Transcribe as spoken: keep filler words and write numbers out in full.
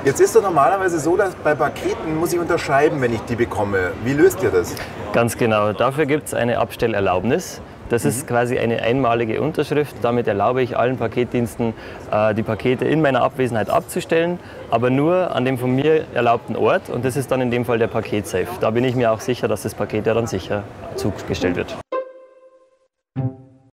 Jetzt ist es normalerweise so, dass bei Paketen muss ich unterschreiben, wenn ich die bekomme. Wie löst ihr das? Ganz genau. Dafür gibt es eine Abstellerlaubnis. Das ist quasi eine einmalige Unterschrift. Damit erlaube ich allen Paketdiensten, äh, die Pakete in meiner Abwesenheit abzustellen, aber nur an dem von mir erlaubten Ort. Und das ist dann in dem Fall der Paketsafe. Da bin ich mir auch sicher, dass das Paket ja dann sicher zugestellt wird.